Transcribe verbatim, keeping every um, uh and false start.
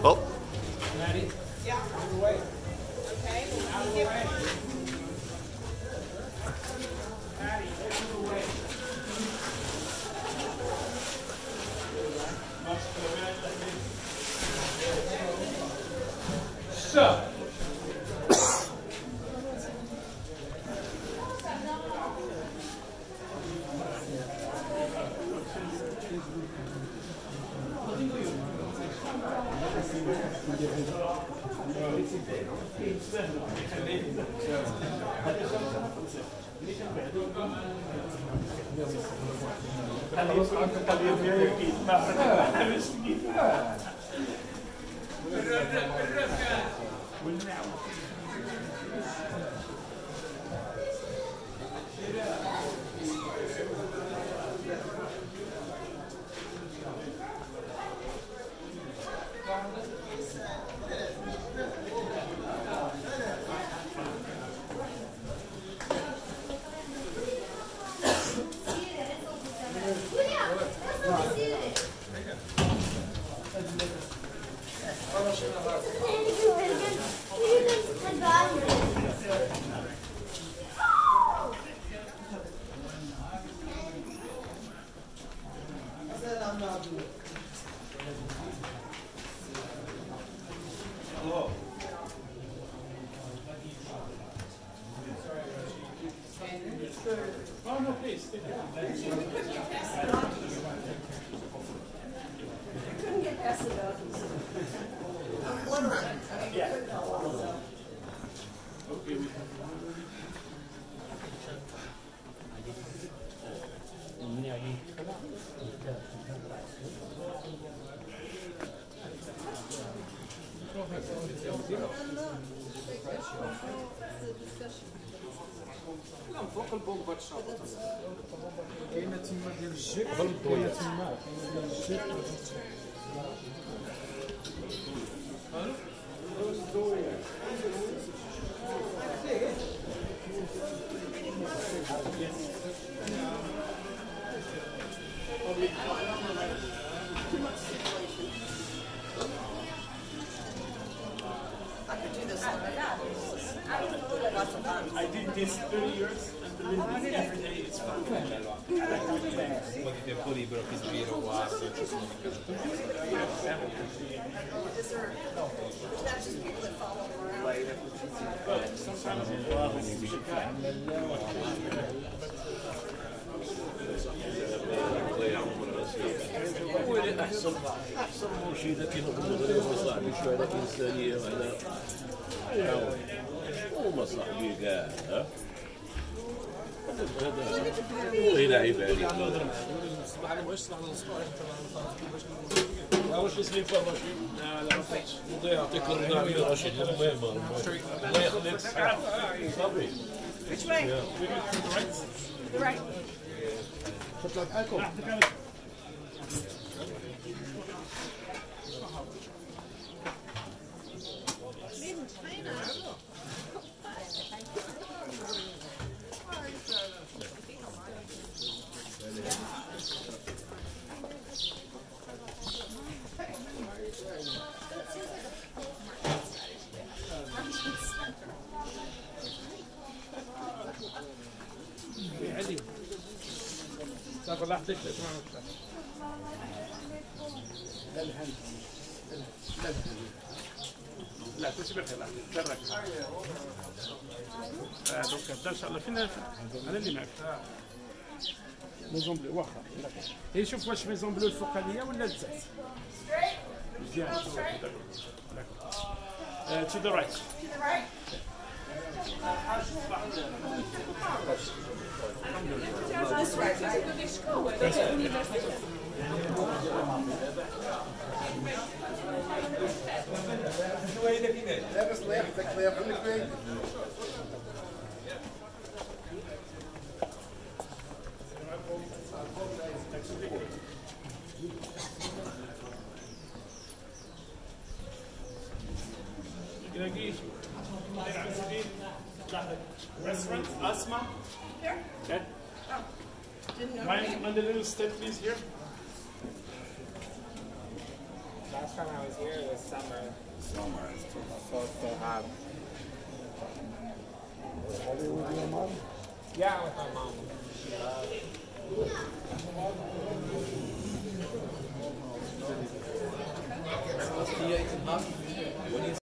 Oh. Ready? Yeah. Out of the way. Okay. Out of the way. Patty, out of the way. So. Oh, no, please. Take it. Couldn't get past the doggies. Yeah. Okay. لا فوق البومبات شاطر كاينه تما ديال الجيك كاينه تما ديال الجيك I could do this all day. Lots of fun. I did this thirty years and believe me, every day it's fun. Is there, that's just people that follow around. But sometimes it's a guy. هو اللي احسن احسن مرشده كاين في المغرب وصاحبي شويه انسانيه وهذا هما صاحبي كاع ها هذا هو هنا عبادي الصباح انا بغيتش نصبح للصباح واش اسمي فا رشيد؟ لا لا ما فيش. الله يعطيك العافيه رشيد المهم الله يخليك الصحه صافي Which way? The right. تطلع بحالكم علي. صافي الله يحفظك اسمع لا الهند لا الهند لا تمشي بالخير تبارك اه دونك هدا ان شاء الله فين انا اللي معك ميزون بلو واخا هي شوف واش ميزون بلو الفوقانيه ولا الزاز مزيان to the right To the right. This right, right? That's university. لابس الله يحفظك الله يخليك فيك Restaurant, Asma. Here? Okay. Oh. Didn't know. Mind, mind a little step, please, here. Last last time I was here was summer. Summer, it's too hot. So it's so hot. Are you with your mom? Yeah, with my mom. Was hier iets in Haft?